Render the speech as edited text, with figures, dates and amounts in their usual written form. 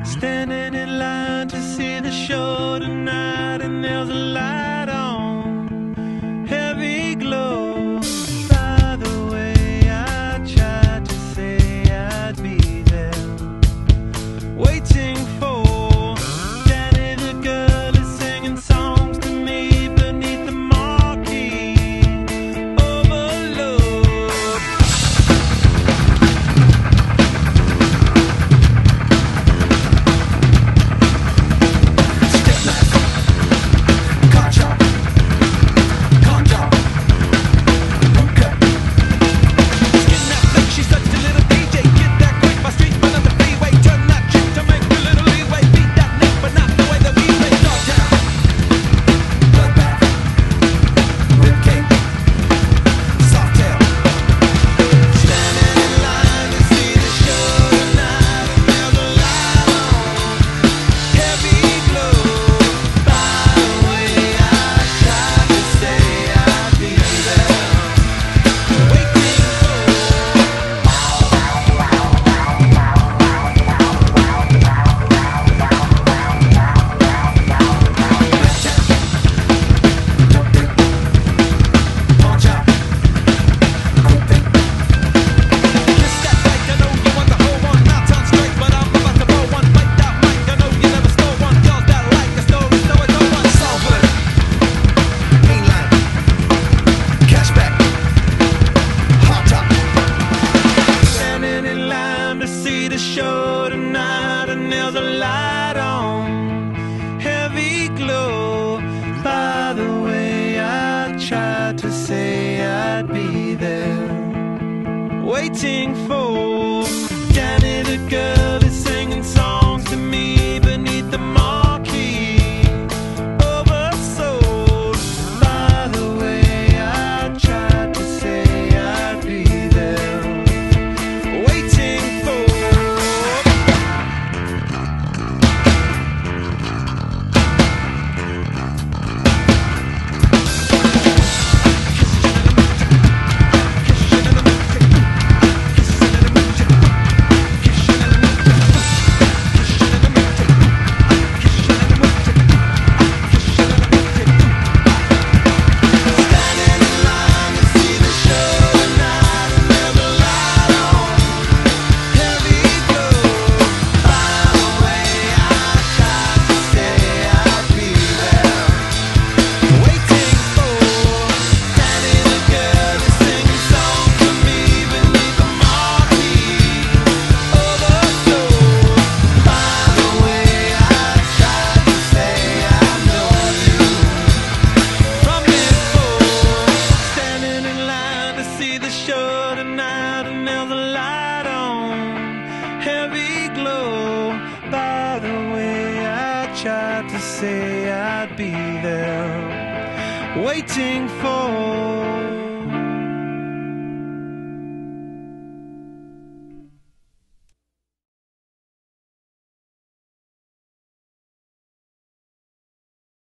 Standing in line to see the show tonight, and there's a light on, heavy glow. By the way, I tried to say I'd be there, waiting for Danny the girl is singing songs to me beneath the marquee. Overload. Show tonight, and there's a light on, heavy glow. By the way, I tried to say I'd be there, waiting for Danny the girl is singing songs to me beneath the marquee. Oversold. By the way, I tried to say I'd be there, waiting for. By the way, I tried to say I'd be there, waiting for